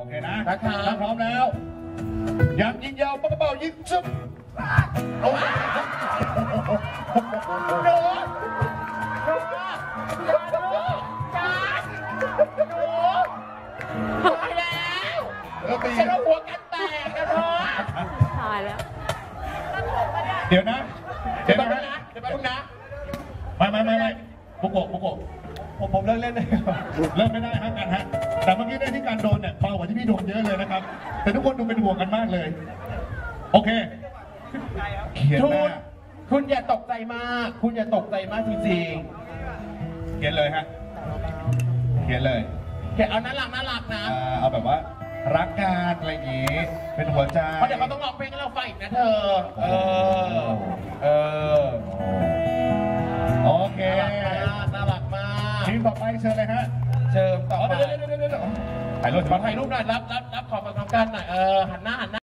เคนะถ้าพร้อมแล้วยังยิงยาวปากกระเป๋ายิงซึมโอ้ยหนูตายแล้วฉันเอาหัวกันแตกนะเธอตายแล้วเดี๋ยวนะเดี๋ยวนะไม่ปุโกะผมเลิกเล่นเลยเลิกไม่ได้ครับกันฮะแต่เมื่อกี้ได้ที่การโดนเนี่ยพอกว่าที่พี่โดนเยอะเลยนะครับแต่ทุกคนดูเป็นห่วงกันมากเลยโอเคเขียนหน้าคุณอย่าตกใจมากคุณอย่าตกใจมากจริงๆเขียนเลยฮะเขียนเลยเอาน่ารักนะเอาแบบว่ารักกันอะไรอย่างงี้เป็นหัวใจเพราะเดี๋ยวเขาต้องร้องเพลงให้เราฟังอีกนะเธอโอเคน่ารักมากทีมต่อไปเชิญเลยฮะเชิญต่อไปถ่ายรูปขอถ่ายรูปหน่อยรับขอประกอบการหน่อยหันหน้า